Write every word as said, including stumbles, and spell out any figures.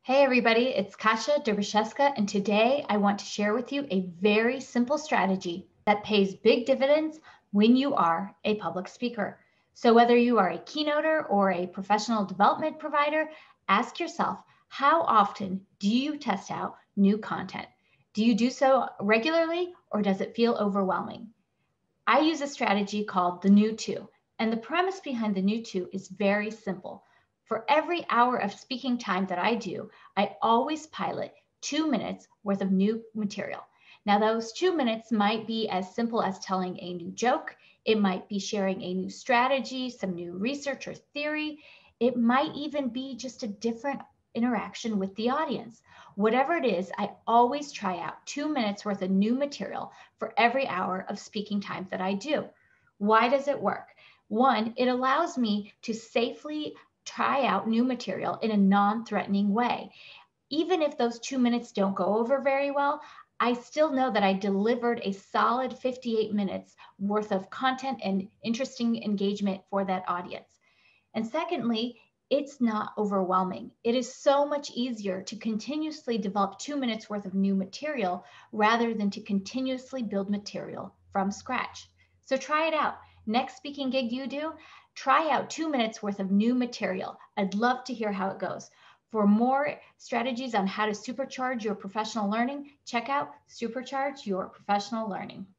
Hey everybody, it's Kasia Derbyshevska, and today I want to share with you a very simple strategy that pays big dividends when you are a public speaker. So whether you are a keynoter or a professional development provider, ask yourself, how often do you test out new content? Do you do so regularly or does it feel overwhelming? I use a strategy called the new two, and the premise behind the new two is very simple. For every hour of speaking time that I do, I always pilot two minutes worth of new material. Now, those two minutes might be as simple as telling a new joke. It might be sharing a new strategy, some new research or theory. It might even be just a different interaction with the audience. Whatever it is, I always try out two minutes worth of new material for every hour of speaking time that I do. Why does it work? One, it allows me to safely try out new material in a non-threatening way. Even if those two minutes don't go over very well, I still know that I delivered a solid fifty-eight minutes worth of content and interesting engagement for that audience. And secondly, it's not overwhelming. It is so much easier to continuously develop two minutes worth of new material rather than to continuously build material from scratch. So try it out. Next speaking gig you do, try out two minutes worth of new material. I'd love to hear how it goes. For more strategies on how to supercharge your professional learning, check out Supercharge Your Professional Learning.